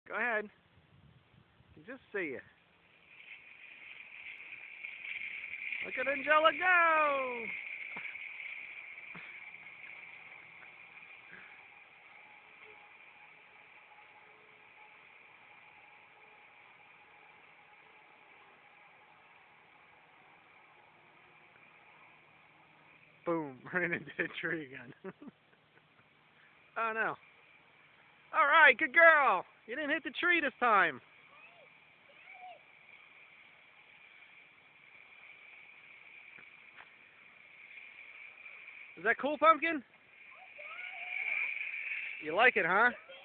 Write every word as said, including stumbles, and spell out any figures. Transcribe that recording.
Go ahead. I can just see you. Look at Angela go! Boom, ran into a tree again. Oh no. All right, good girl. You didn't hit the tree this time. Is that cool, Pumpkin? You like it, huh?